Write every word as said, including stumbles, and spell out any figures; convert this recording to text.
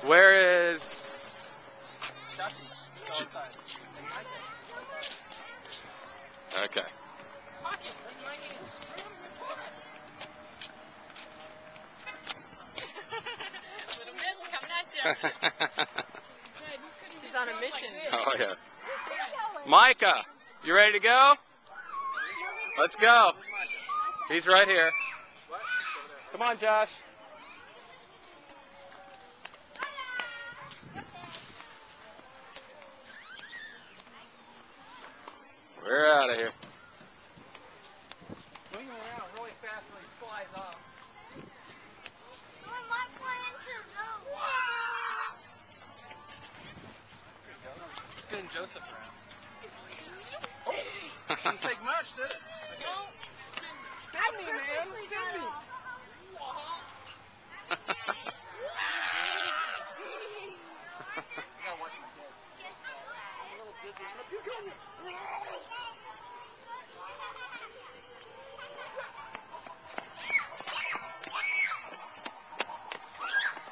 Where is... Okay. She's on a mission. Oh, yeah. Micah, you ready to go? Let's go. He's right here. Come on, Josh. We're out of here. Swinging around really fast when he flies off. Spin Joseph around. Oh, didn't take much, did it? No. Spin me, man. Spin me. I gotta watch my head. I'm a little dizzy.